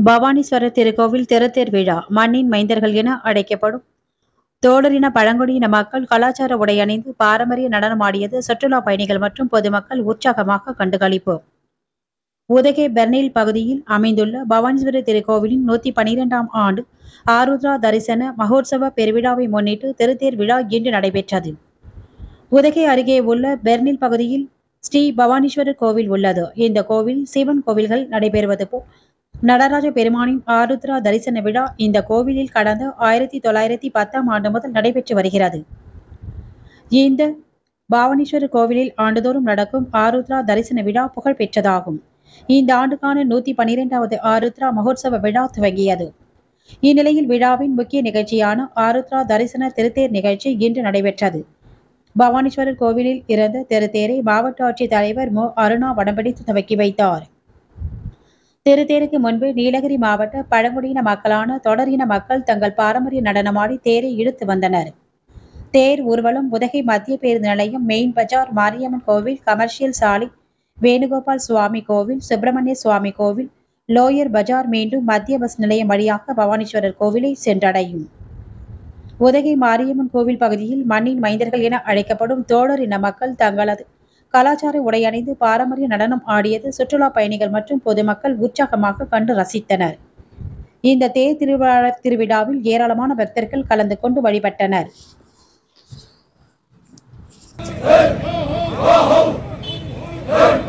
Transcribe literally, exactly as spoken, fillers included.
பவானீஸ்வரர் திருக்கோவில் திருத்தேர் விழா மண்ணின் மைந்தர்கள் என அழைக்கப்படும் தோடரின பழங்குடியின மக்கள் கலாச்சார உடை அணிந்து பாரம்பரிய நடனமாடியது சுற்றுலா பயணிகள் மற்றும் பொதுமக்கள் உற்சாகமாக கண்டுகளிப்பு. உதகை பெர்னில் பகுதியில் அமைந்துள்ள பவானீஸ்வரர் திருக்கோவிலின் நூத்தி பனிரெண்டாம் ஆண்டு ஆருத்ரா தரிசன மகோத்சவ பெருவிழாவை முன்னிட்டு திருத்தேர் விழா இன்று நடைபெற்றது. உதகை அருகே உள்ள பெர்னில் பகுதியில் ஸ்ரீ பவானீஸ்வரர் கோவில் உள்ளது. இந்த கோவில் சிவன் கோவில்கள் நடைபெறுவது போல் நடராஜ பெருமானின் ஆருத்ரா தரிசன விழா இந்த கோவிலில் கடந்த ஆயிரத்தி தொள்ளாயிரத்தி பத்தாம் ஆண்டு முதல் நடைபெற்று வருகிறது. இந்த பவானீஸ்வரர் கோவிலில் ஆண்டுதோறும் நடக்கும் ஆருத்ரா தரிசன விழா புகழ் பெற்றதாகும். இந்த ஆண்டுக்கான நூத்தி பனிரெண்டாவது ஆருத்ரா மகோத்சவ விழா துவங்கியது. இந்நிலையில் விழாவின் முக்கிய நிகழ்ச்சியான ஆருத்ரா தரிசன திருத்தேர் நிகழ்ச்சி இன்று நடைபெற்றது. பவானீஸ்வரர் கோவிலில் இருந்த திருத்தேரை மாவட்ட ஆட்சித் தலைவர் மு அருணா வடம்பிடித்து துவக்கி வைத்தார். திருத்தேருக்கு முன்பு நீலகிரி மாவட்ட பழங்குடியின மக்களான தொடரின மக்கள் தங்கள் பாரம்பரிய நடனமாடி தேரை இழுத்து வந்தனர். தேர் ஊர்வலம் உதகை மத்திய பேருந்து நிலையம், மெயின் பஜார், மாரியம்மன் கோவில், கமர்ஷியல் சாலை, வேணுகோபால் சுவாமி கோவில், சுப்பிரமணிய சுவாமி கோவில், லோயர் பஜார் மீண்டும் மத்திய பஸ் நிலையம் வழியாக பவானீஸ்வரர் கோவிலை சென்றடையும். உதகை மாரியம்மன் கோவில் பகுதியில் மண்ணின் மைந்தர்கள் என அழைக்கப்படும் தோடர் இன மக்கள் தங்களது கலாச்சார உடை அணிந்து பாரம்பரிய நடனம் ஆடியது சுற்றுலா பயணிகள் மற்றும் பொதுமக்கள் உற்சாகமாக கண்டு ரசித்தனர். இந்த தேர் திருவிழா திருவிழாவில் ஏராளமான பக்தர்கள் கலந்து கொண்டு வழிபட்டனர். Hey! Oh, oh. Hey!